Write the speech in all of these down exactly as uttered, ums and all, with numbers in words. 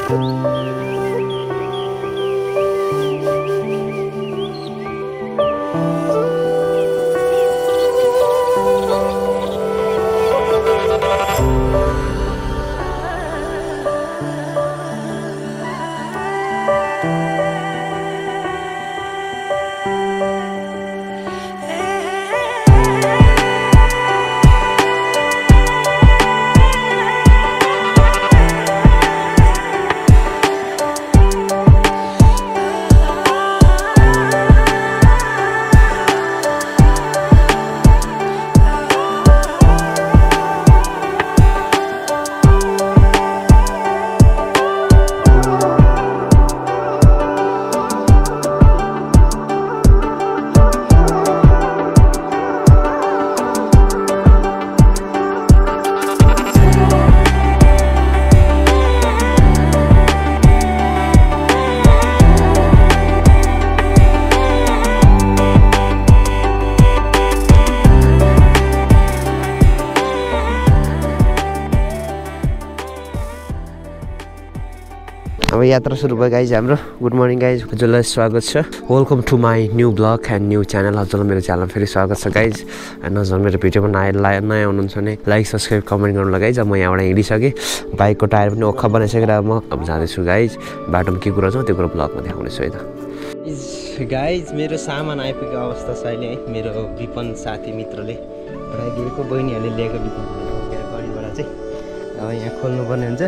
अब यात्रा सुरु भयो गाइज हाम्रो। गुड मर्निङ गाइज, हजुरलाई स्वागत छ। Welcome to my new blog and new channel. हजुरलाई मेरो च्यानलमा फेरि स्वागत छ गाइज। एन्ड हजुर मेरो भिडियोमा नयाँ नयाँ हुनुहुन्छ भने लाइक सब्सक्राइब कमेन्ट गर्नु गाइज। म यहाँबाट हिँडिसकेँ, बाइकको टायर पनि ओखा बनाइसकेर म अब जाँदैछु गाइज। बाटोमा के कुरा छ त्यो कुरा ब्लगमा देखाउनेछु है त गाइज। मेरो सामान आइपुगेको अवस्था छ अहिले है। मेरो विपन साथी मित्रले पठाइदिएको, बहिनीहरूले ल्याएको विपन गाडीबाट चाहिँ अब यहाँ खोल्नुपर्ने हुन्छ।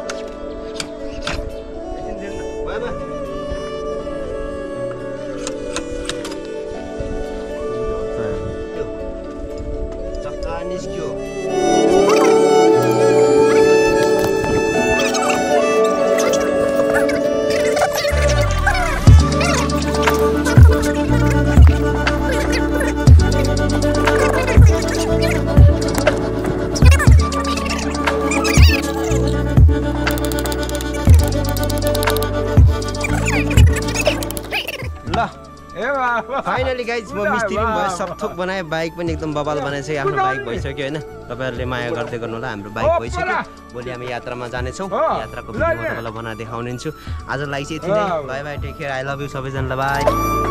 फाइनली गाइज म मिस्त्री पनि भयो, सब थोक बनाएँ, बाइक पनि एकदम बबाल बनाइसक्यो। आफ्नो बाइक भइसक्यो होइन। तपाईँहरूले माया गर्दै गर्नु होला। हाम्रो बाइक भइसक्यो। भोलि हामी यात्रामा जानेछौँ। यात्राको भिडियो म तपाईँलाई बनाएर देखाउनेछु। आजलाई चाहिँ यति नै। Bye bye, take care, I love you सबैजनालाई, बाई।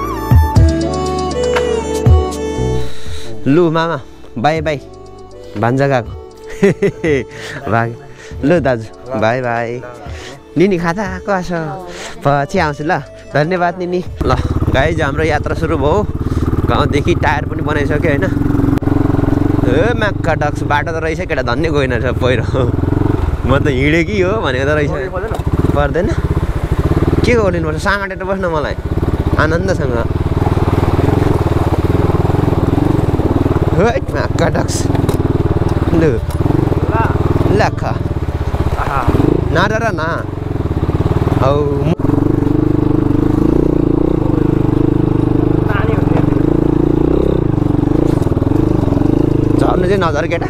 लु मामा बाई बाई, भान्जा गएको भाग। लु दाजु बाई बाई। निनी खाता कसो पछि आउँछु ल। धन्यवाद निनी। ल गाइज हाम्रो यात्रा सुरु भयो। गाउँदेखि टायर पनि बनाइसक्यो होइन। ए म्याक्का डक्स, बाटो त रहेछ केटा, धन्य गएन रहेछ पहिरो। म त हिँडेँ कि हो भनेको त रहेछ। पर्दैन के गरिदिनुपर्छ, सामाटेर बस्न मलाई आनन्दसँग। म्याक्का डक्स। लु लख नडर न औ झर्नु चाहिँ नजर केटा।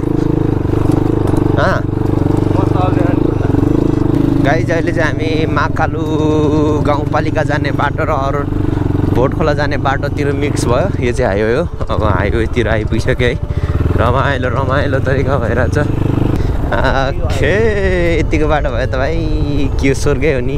गाइज अहिले चाहिँ हामी महाकालु गाउँपालिका जाने बाटो र अरू भोटखोला जाने बाटोतिर मिक्स भयो। यो चाहिँ हाइवे हो। अब हाइवेतिर आइपुगिसक्यो है। रमाइलो रमाइलो तरिका भइरहेछ। खे यतिको बाटो भयो त भाइ, के स्वर्गै हो नि।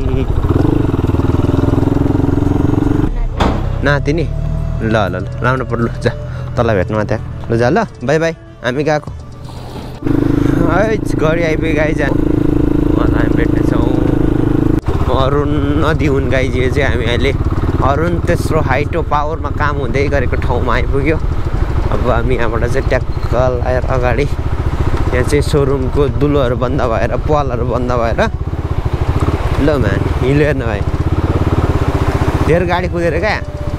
नाति नि ल ल ल राम्रो पर्यो। ल जा तँलाई भेट्नुमा त्यहाँ। ल जा ल, बाई बाई, हामी गएको। है गाडी आइपुग्यो गाई। जा हामी भेट्नेछौँ। अरुण नदी हुन् गाइज। यो चाहिँ हामी अहिले अरुण तेस्रो हाइड्रो पावरमा काम हुँदै गरेको ठाउँमा आइपुग्यो। अब हामी यहाँबाट चाहिँ ट्याक्क आएर अगाडि यहाँ चाहिँ सोरुमको दुलोहरू बन्द भएर, पालहरू बन्द भएर। ल म्यान हिँड्यो हेर्नु भाइ, धेरै गाडी कुदेर क्या।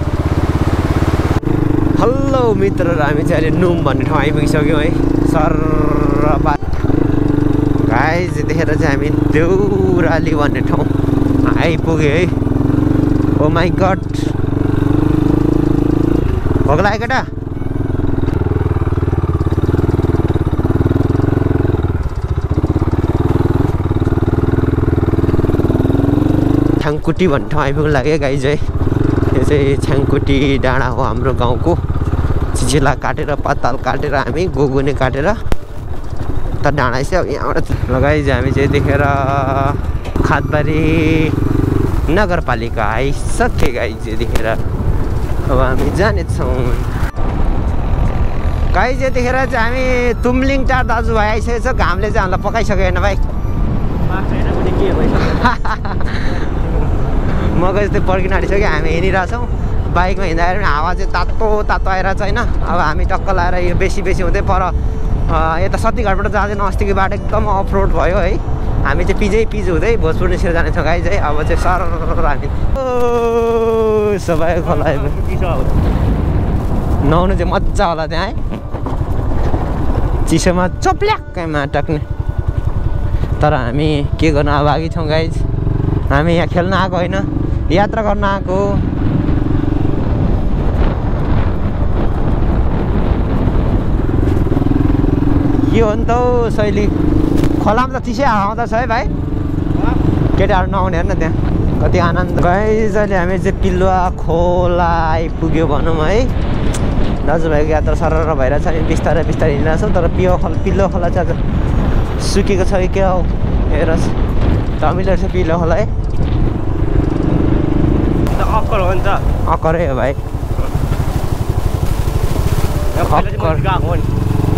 हेलो मित्रहरू, हामी चाहिँ अहिले नुम भन्ने ठाउँ आइपुगिसक्यौँ है। सर गाइज यतिखेर चाहिँ हामी देउराली भन्ने ठाउँ आइपुग्यो है। ओ माई गड, भोक लाग्यो केटा। छ्याङकुटी भन्ने ठाउँ आइपुग्नु लाग्यो गाइज है। यो चाहिँ छ्याङकुटी डाँडा हो हाम्रो गाउँको। चिचिला काटेर, पाताल काटेर, हामी गोगुने काटेर त डाँडा चाहिँ अब यहाँबाट। ल गाइज हामी चाहिँ यतिखेर खादबारी नगरपालिका आइसके गाइज यतिखेर अब हामी जानेछौँ गाइज यतिखेर चाहिँ हामी तुमलिङ टार दाजुभाइ आइसकेको छ घामले चाहिँ हामीलाई पकाइसक्यो होइन भाइ मकै जस्तै पर्किन आँटिसक्यो हामी हिँडिरहेछौँ बाइकमा हिँड्दाखेरि पनि हावा चाहिँ तातो तातो आइरहेको छ होइन अब हामी टक्क लाएर यो बेसी बेसी हुँदै पर यता सत्तीघाटबाट जाँदैन अस्तिको बाटो एकदम अफ रोड भयो है हामी चाहिँ पिजै पिज हुँदै भोजपुर निस्केर जानेछौँ गाइज है अब चाहिँ सर हामी सबै खोला नुहाउनु चाहिँ मजा होला त्यहाँ है चिसोमा चप्ल्याक्कैमा टक्ने तर हामी के गर्न अभागी छौँ गाइज हामी यहाँ खेल्न आएको होइन यात्रा गर्न आएको के हो नि त शैली खोलामा त चिसै आउँदछ है भाइ केटाहरू नआउने हेर्न त्यहाँ कति आनन्द गाइज अहिले हामी चाहिँ पिलुवा खोला आइपुग्यो भनौँ है दाजुभाइको यात्रा सरर भइरहेछ हामी बिस्तारै बिस्तारै हिँडिरहेको छौँ तर पियो खोला पिल्लो खोला चाहिँ आज सुकेको छ कि क्या हो हेरोस् धमिलो रहेछ पिल्लो खोला है अक्कर हो नि त अक्करै हो भाइ अक्कर गएको नि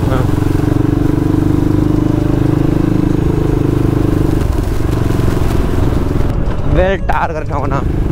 वेल टार गरेर ठाउँ न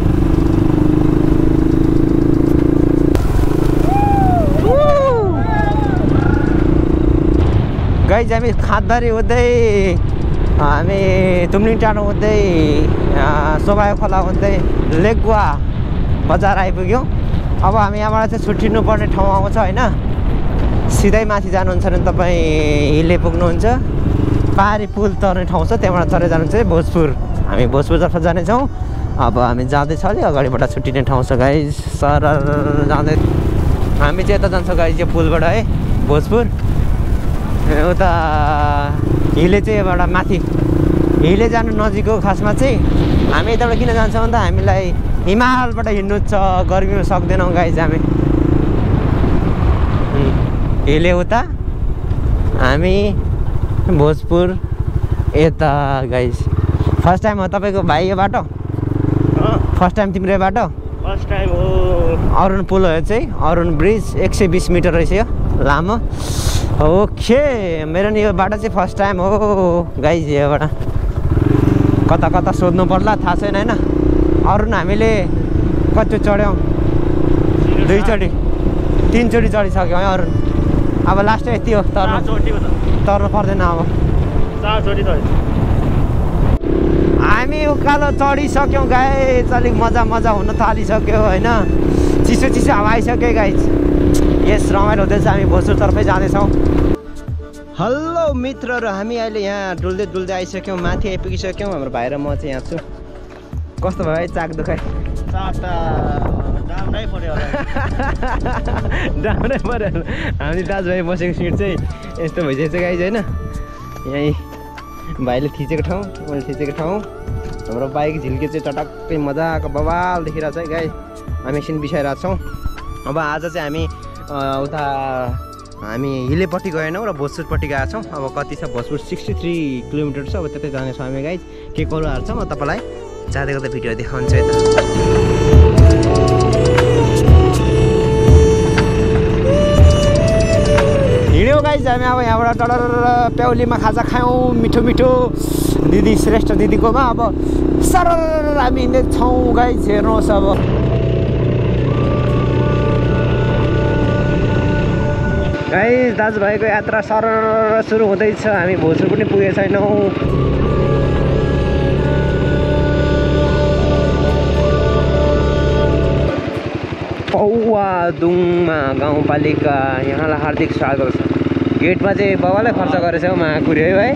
गाइज हामी खादबारी हुँदै हामी तुमलिङ टाढो हुँदै सोभाय खोला हुँदै लेगुवा बजार आइपुग्यौँ अब हामी यहाँबाट चाहिँ छुट्टिनु पर्ने ठाउँ आउँछ होइन सिधै माथि जानुहुन्छ भने तपाईँ हिले पुग्नुहुन्छ पारी पुल तर्ने ठाउँ छ त्यहाँबाट चढेर जानुहुन्छ भोजपुर हामी भोजपुरतर्फ जानेछौँ अब हामी जाँदैछ अलि अगाडिबाट छुट्टिने ठाउँ छ गाइज सर जाँदै हामी चाहिँ यता जान्छौँ गाइज यो पुलबाट है भोजपुर उता हिले चाहिँ यहाँबाट माथि हिले जानु नजिक हो खासमा चाहिँ हामी यताबाट किन जान्छौँ भन्दा हामीलाई हिमालबाट हिँड्नु छ गर्मीमा सक्दैनौँ गाइज हामी हिले उता हामी भोजपुर यता गाइज फर्स्ट टाइम हो तपाईँको भाइ यो बाटो फर्स्ट टाइम तिम्रो बाटो फर्स्ट टाइम हो अरुण पुल हो चाहिँ अरुण ब्रिज एक सय बिस मिटर रहेछ यो लामो ओके मेरो नि यो बाटो चाहिँ फर्स्ट टाइम हो गाइज योबाट कता कता सोध्नु पर्ला थाहा छैन होइन अरुण हामीले कति चढ्यौँ दुईचोटि तिनचोटि चढिसक्यौँ है अरुण अब लास्ट यति हो तर्नु तर्नु पर्दैन अब हामी उकालो चढिसक्यौँ गाइज अलिक मजा मजा हुन थालिसक्यो होइन चिसो चिसो हावा आइसक्यो गाइज यस रमाइलो हुँदैछ हामी भोजपुरतर्फै जाँदैछौँ हेलो मित्रहरू हामी अहिले यहाँ डुल्दै डुल्दै आइसक्यौँ माथि आइपुगिसक्यौँ हाम्रो भाइ र म चाहिँ यहाँ छु कस्तो भयो है चाक दुखाइ राम्रै पऱ्यो राम्रै पऱ्यो हामी दाजुभाइ बसेको सिट चाहिँ यस्तो भइसकेको छ गाइज होइन यहीँ भाइले थिचेको ठाउँ मैले थिचेको ठाउँ हाम्रो बाइक झिल्के चाहिँ चटक्कै मजाको बवाल देखिरहेको छ है गाई हामी एकछिन बिसाइरहेको छौँ अब आज चाहिँ हामी उता हामी हिलेपट्टि गएनौँ र भोजपुरपट्टि गएको छौँ अब कति छ भोजपुर सिक्सटी थ्री किलोमिटर छ अब त्यतै जानेछौँ हामी गाइज के कुराहरू छ म तपाईँलाई जाँदै गर्दा भिडियो देखाउँछु यता हिँड्यौँ गाइज हामी अब यहाँबाट डर प्याउलीमा खाजा खायौँ मिठो मिठो दिदी श्रेष्ठ दिदीकोमा अब सर हामी हिँड्दैछौँ गाइज हेर्नुहोस् अब गाइज दाजुभाइको यात्रा सर सुरु हुँदैछ हामी भोजपुर पनि पुगेको छैनौँ पौवादुङमा गाउँपालिका यहाँलाई हार्दिक स्वागत छ गेटमा चाहिँ बाबाले खर्च गरेछ हौ महाकुरी है भाइ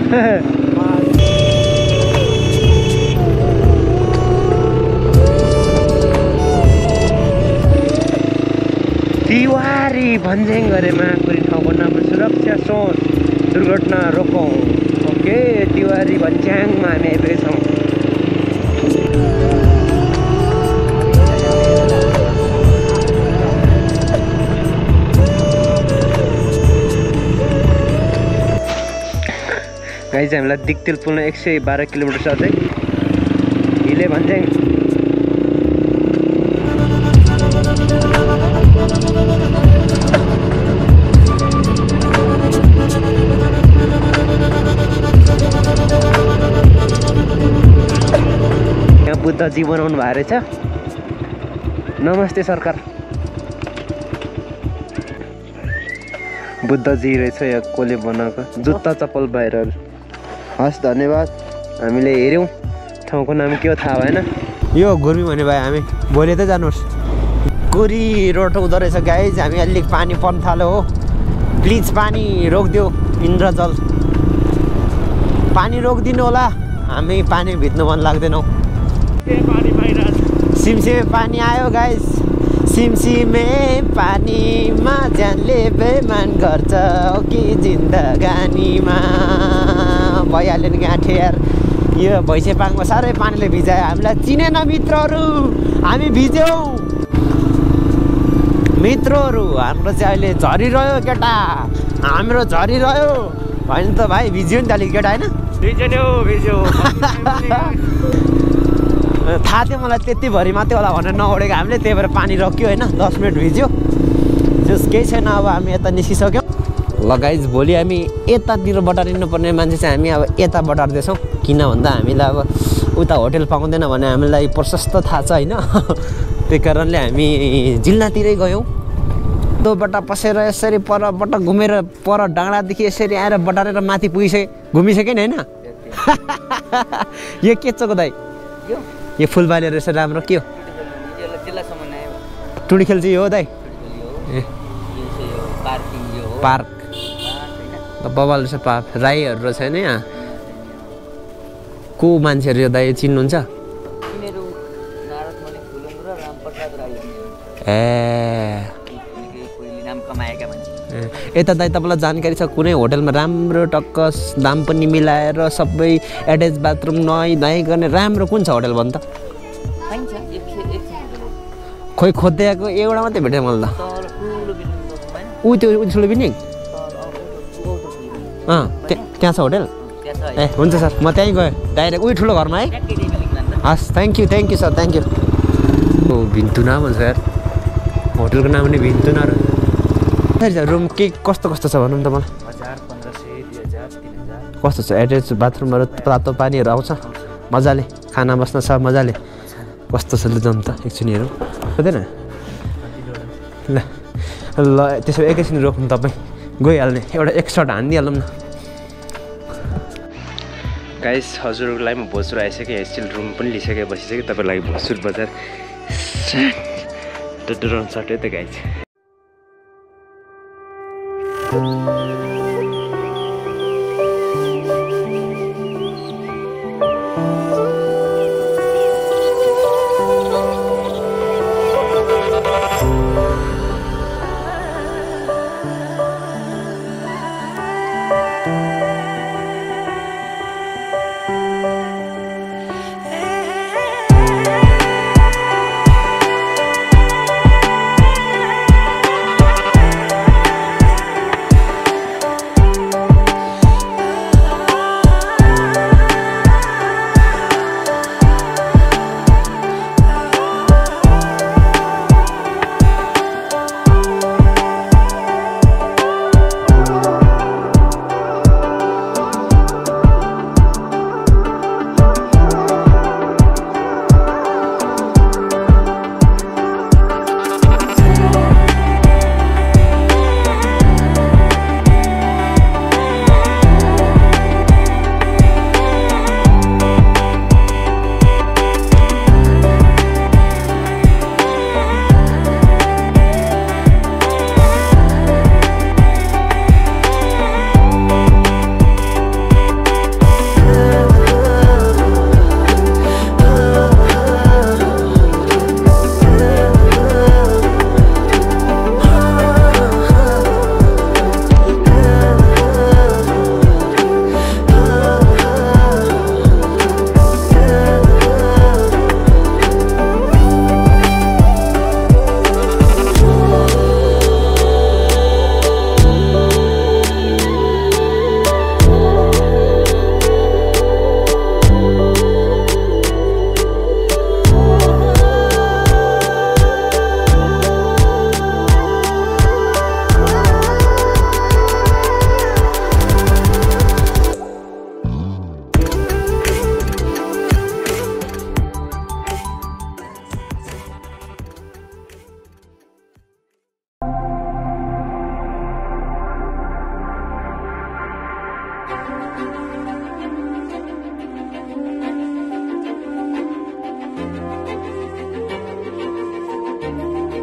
तिवारी भन्ज्याङ गरे महाकुरी ठाउँको नाम सुरक्षा सोच दुर्घटना रोकौँ ओके तिवारी भन्ज्याङमा हामी आइपुगेका छौँ गाइज हामीलाई दिक्तेल पुग्न एक सय बाह्र किलोमिटर छ अझै हामीले भन्छ यहाँ बुद्धजी बनाउनु भएको रहेछ। नमस्ते सरकार। बुद्धजी रहेछ यहाँ कसले बनाएको, जुत्ता चप्पल बाहिर। हस् धन्यवाद। हामीले हेऱ्यौँ, ठाउँको नाम के हो थाहा भएन। यो गुर्मी भने भाइ हामी भोलि त जानुहोस्। गुरी रोड हुँदो रहेछ गाइज। हामी अलिक पानी पर्न थाल्यो हो। प्लिज पानी रोकिदियो इन्द्रजल, पानी रोकिदिनु होला। हामी पानी भिज्नु मन लाग्दैनौँ। सिमसिमे पानी आयो गाइज। सिमसिमे पानीमा ज्यानले बेमान गर्छ कि जिन्दगानीमा। भइहाल्यो नि गाँठे यार। यो भैँसेपाङमा साह्रै पानीले भिजायो हामीलाई। चिनेन मित्रहरू, हामी भिज्यौँ। मित्रहरू हाम्रो चाहिँ अहिले झरिरह्यो केटा, हाम्रो झरिरह्यो होइन त भाइ। भिज्यो नि त अलिक केटा होइन? भिज्यो नि हौ, भिज्यो। थाहा थियो मलाई त्यतिभरि मात्रै होला भनेर नउडेको हामीले, त्यही भएर पानी रक्यो होइन। दस मिनट भिज्यो, जस केही छैन। अब हामी यता निस्किसक्यौँ। ल गाइज, भोलि हामी यतातिर बटारिनु पर्ने मान्छे चाहिँ हामी अब यता बटार्दैछौँ। किन भन्दा हामीलाई अब उता होटेल पाउँदैन भने हामीलाई प्रशस्त थाहा छ होइन। त्यही कारणले हामी जिल्लातिरै गयौँ। दोबाट पसेर यसरी परबाट घुमेर पर डाँडादेखि यसरी आएर बटारेर माथि पुगिसके घुमिसक्यो नि होइन। यो के चोको दाइ? यो फुलबारी रहेछ राम्रो। के हो टुडी खेल चाहिँ यो हो दाइ? ए पार्क बबाल रहेछ। पार्क राईहरू रहेछ होइन यहाँ। को मान्छेहरू यो दाइ चिन्नुहुन्छ? ए यता दाइ तपाईँलाई जानकारी छ कुनै होटलमा राम्रो टक्क दाम पनि मिलाएर सबै एट्याच बाथरुम नुहाई धुवाई गर्ने राम्रो कुन छ होटल भन् त? खोइ खोज्दै आएको एउटा मात्रै भेटेँ मैले त। ऊ त्यो ऊ ठुलो बिल्डिङ? अँ त्यहाँ छ होटल? ए हुन्छ सर, म त्यहीँ गएँ डाइरेक्ट उही ठुलो घरमा है। हस् thank you thank you sir, thank you. ओ भिन्तुना भन्छ यार, होटलको नाम नि भिन्तुना र। रुम के कस्तो कस्तो छ भनौँ त मलाई। कस्तो छ? एट्याच बाथरुमहरू, तातो पानीहरू आउँछ मजाले, खाना बस्न छ मजाले। कस्तो छ ल जाउँ त एकछिन हेरौँ हुँदैन? ल ल त्यसो एकैछिन रोक्नु तपाईँ, गइहाल्ने एउटा एक सर्ट हानिदिइहालौँ न। गाइस हजुरहरूको लागि म भोजपुर आइसकेँ। स्टिल रुम पनि लिइसकेँ, बसिसकेँ। तपाईँको लागि भोजपुर बजार डराउनु सक्यो त गाइस।